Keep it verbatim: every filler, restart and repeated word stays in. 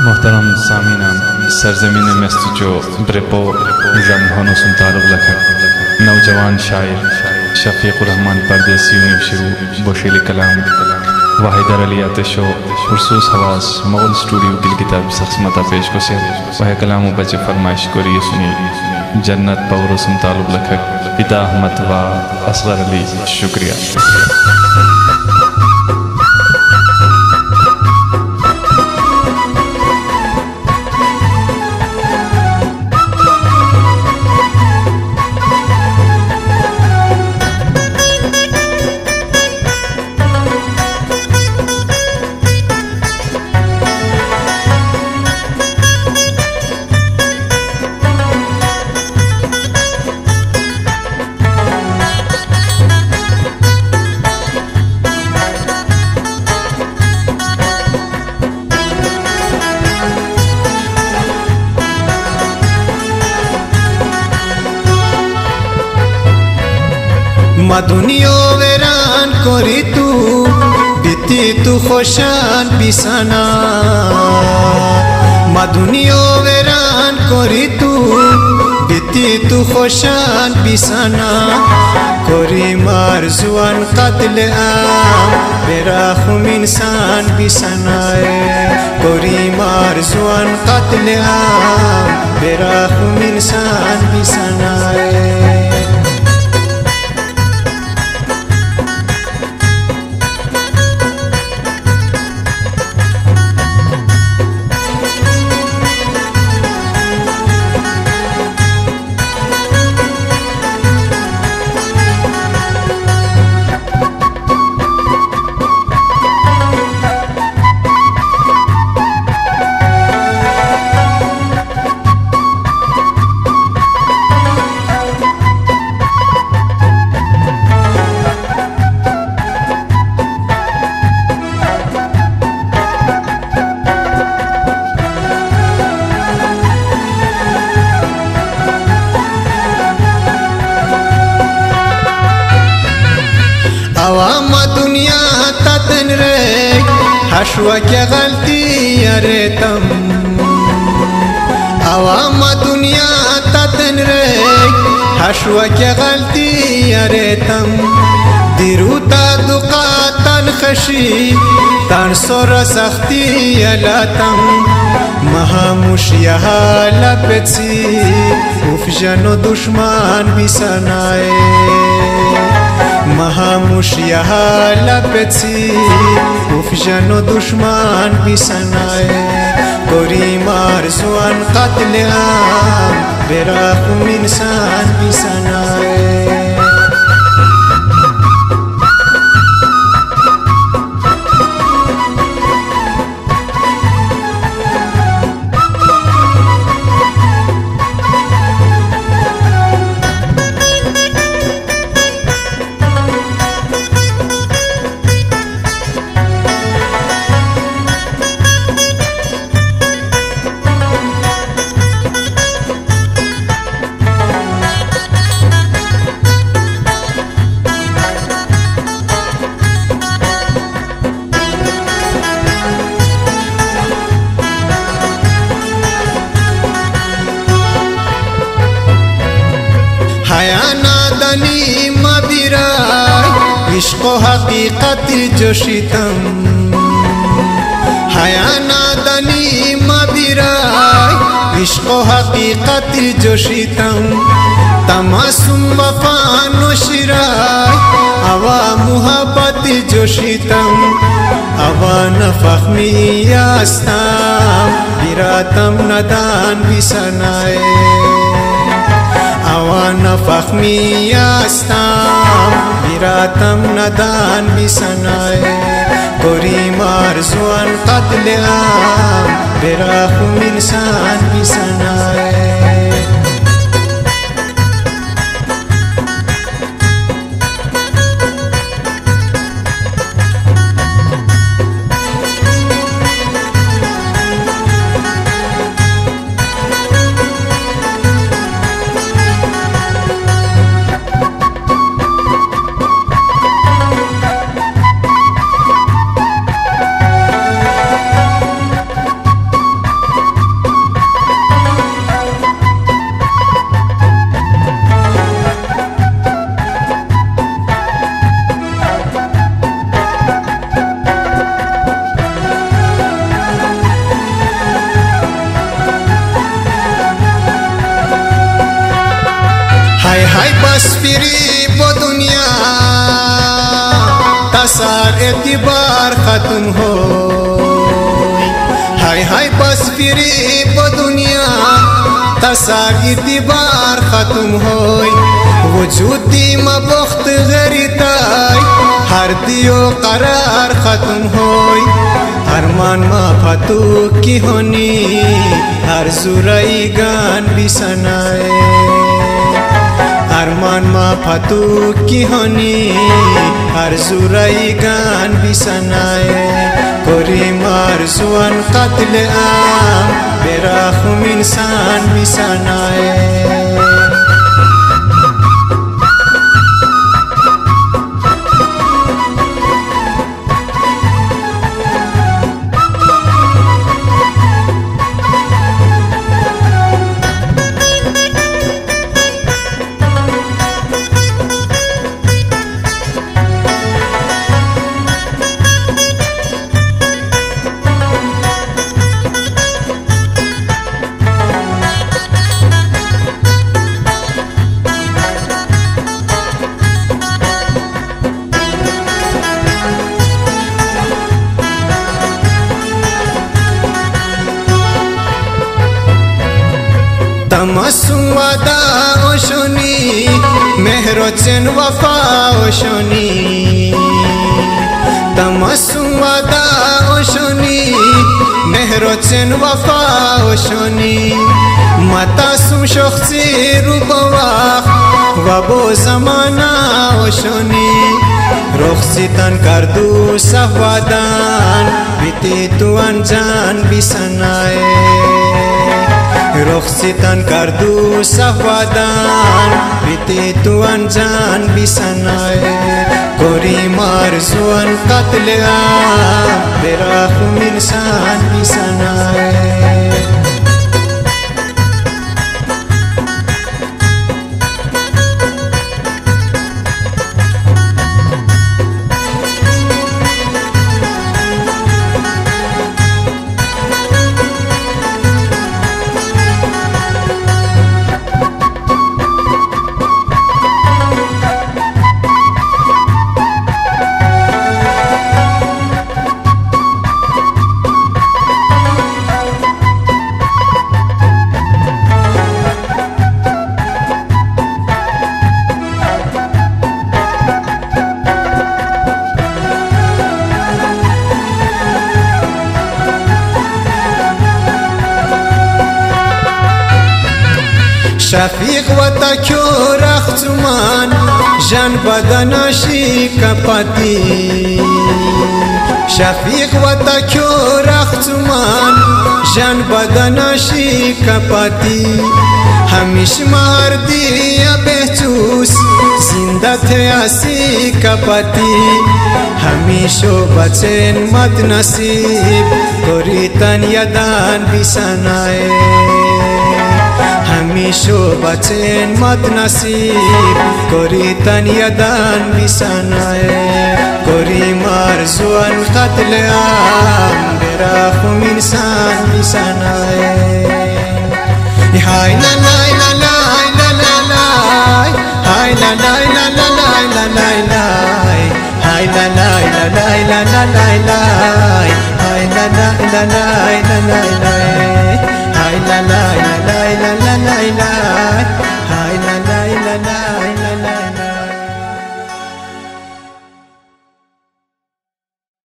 मोहतरम सामीनान सरजमीन मेस्टिचो ब्रेपो जमहानो सुन ताल्लुक रखा नौजवान शायर शफीकुर रहमान परदेसी शुरू बोशील कलाम वाहिदर अली आतिशो खुसूस हवास मगल स्टूडियो की किताब सख्समता पेश को से वह कलाम बचे फरमाइश को रिए सुनी जन्नत पौर सुन ताल्लुक रखा पिता अहमद व असगर अली शुक्रिया। मधुनियो वेरान कोरी तू बीती तू खोशान बिसाना मधुनियो वेरान कोरी तू बीती तू खोशान बिसाना कोरी मार जुआन कत्ल आम बेराखुम इंसान बिसाना कोरी मार जुआन कत्ल आम बेराखुम इंसान बिसाना आवाम दुनिया ततन रे हशवा क्या गलती अरे तम आवाम दुनिया ततन रे हशवा क्या गलती अरे तम दिरुता दुका तन खशी तन सोर सख्ती अलातम महामुश यहा लपची उफजनो दुश्मन बिसनाए महामुश यहा लपची उफजनो दुश्मन बिसनाए कोरी मार जुआन कत्ल आम बेराखुम इंसान बिसनाए हयानादनी मदिरा इश्क़ हकीकत जोशितम हयानादनी मदिरा इश्क़ हकीकत जोशितम तमासुम वफा नशिरा अवा मुहब्बत जोशितम अवा नफख्मी यास्ताम बिरातम नदान बिसनाए आवाना फख्मी यास्ताम बिरातम नदान बिसनाए कोरी मार जुआन कत्ल आम बेराखुम इंसान बिसनाए سار اعتبار ختم ہوئی ہائے ہائے بس فری په دنیا تسار اعتبار ختم ہوئی وجود دی مبخت غریتای ہر دیو قرار ختم ہوئی ارمان ما فتو کی ہونی ہر زورائی گان بسنائے ارمان ما فتو کی ہونی ہر زورائی گان بسنائے کریم آرزوان قتل عام براخم انسان بسنائے تمسون ودا اوشونی مهرچن وفا اوشونی تمسون ودا اوشونی مهرچن وفا اوشونی متاسم شخصی رو بواخ و بو زمانا اوشونی رخصی تن کردو صفادان بیتی تو انجان بسنائے رخصی تن کردو صفادان بیتی تو انجان بسنائے کریم آرزوان قتل عام براخم انسان بسنائے شفیق و تکیو رختمان جان بدناشی کپاتی شفیق و تکیو رختمان جان بدناشی کپاتی همیش مردی بهچوس زنده تیاسی کپاتی همیشو بچن مد نصیب کریتن یدان بسنائے همیشو بچن مد نصیب کریتن یدان بسنائے کریم آرزوان قتل عام براخم انسان بسنائے ہائے لا لا لا لا لا لا ہائے لا لا لا لا لا لا لا ہائے لا لا لا لا لا لا لا ہائے لا لا لا لا لا لا لا la la la la la la la